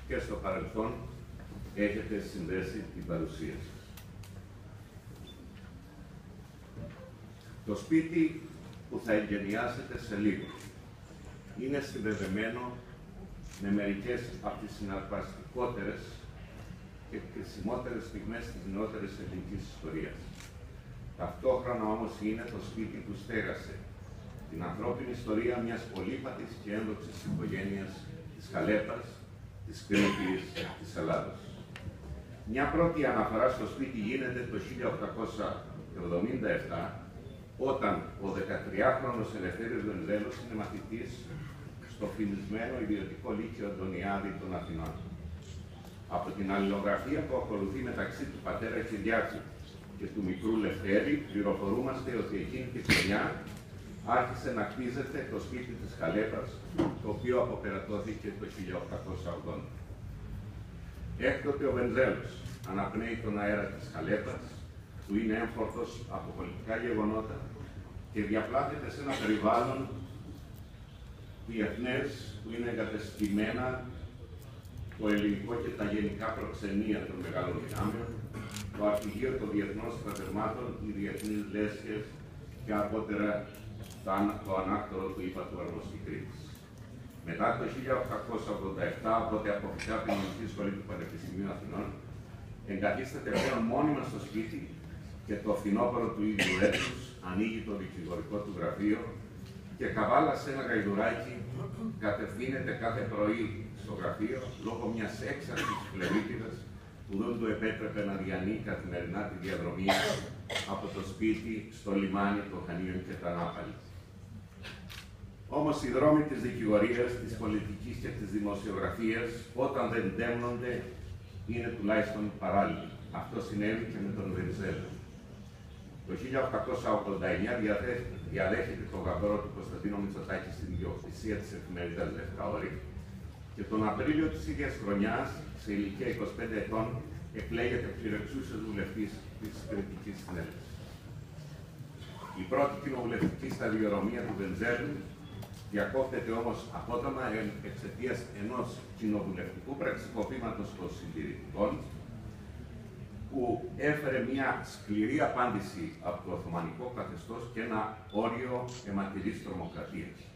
και στο παρελθόν έχετε συνδέσει την παρουσία σας. Το σπίτι που θα εγκαινιάσετε σε λίγο είναι συνδεδεμένο με μερικές από τις συναρπαστικότερες και κρισιμότερες στιγμές της νεότερης ελληνικής ιστορίας. Ταυτόχρονα όμως είναι το σπίτι που στέγασε την ανθρώπινη ιστορία μιας πολύπατης και ένδοξης οικογένειας της Καλέπας, της Κρήτης, της Ελλάδος. Μια πρώτη αναφορά στο σπίτι γίνεται το 1877, όταν ο 13χρονος Ελευθέριος Βενιζέλος είναι μαθητής στο φημισμένο ιδιωτικό λύκειο Αντωνιάδη των Αθηνών. Από την αλληλογραφία που ακολουθεί μεταξύ του πατέρα Κυριάκου και του μικρού Λευτέρη, πληροφορούμαστε ότι εκείνη τη χρονιά άρχισε να κτίζεται το σπίτι της Καλέπας, το οποίο αποπερατώθηκε το 1880. Έκτοτε ο Βενιζέλος αναπνέει τον αέρα της Καλέπας, που είναι έμφορτος από πολιτικά γεγονότα και διαπλάθεται σε ένα περιβάλλον διεθνές που είναι εγκατεστημένα το ελληνικό και τα γενικά προξενία των μεγάλων δυνάμεων, το Αρχηγείο των Διεθνών Στρατευμάτων, οι διεθνείς λέσχες και αργότερα το ανάκτορο του ύπατου αρμοστή Κρήτης. Μετά το 1887, οπότε αποφυτά από την Ελληνική Σχολή του Πανεπιστημίου Αθηνών, εγκαθίσταται πλέον μόνιμα στο σπίτι και το φθινόπωρο του ίδιου έτους ανοίγει το δικηγορικό του γραφείο και καβάλα σε ένα γαϊδουράκι κατευθύνεται κάθε πρωί στο γραφείο λόγω μιας έξαρσης πλευρίτιδας που δεν του επέτρεπε να διανύει καθημερινά τη διαδρομή από το σπίτι στο λιμάνι των Χανίων και τα Νάπαλη. Όμως οι δρόμοι της δικηγορίας, της πολιτικής και της δημοσιογραφίας, όταν δεν ντέμνονται, είναι τουλάχιστον παράλληλοι. Αυτό συνέβη και με τον Βενιζέλο. Το 1889 διαδέχεται τον γαμπρό του Κωνσταντίνο Μητσοτάκη στην ιδιοκτησία της εφημερίδας Λευκά Όρη και τον Απρίλιο της ίδιας χρονιάς, σε ηλικία 25 ετών, εκλέγεται πληρεξούσιος βουλευτής της Κρητικής Συνέλευσης. Η πρώτη κοινοβουλευτική σταδιοδρομία του Βενιζέλου διακόπτεται όμως απότομα εξαιτίας ενός κοινοβουλευτικού πραξικοπήματος των συντηρητικών, που έφερε μια σκληρή απάντηση από το Οθωμανικό καθεστώς και ένα όριο αιματηρής τρομοκρατίας.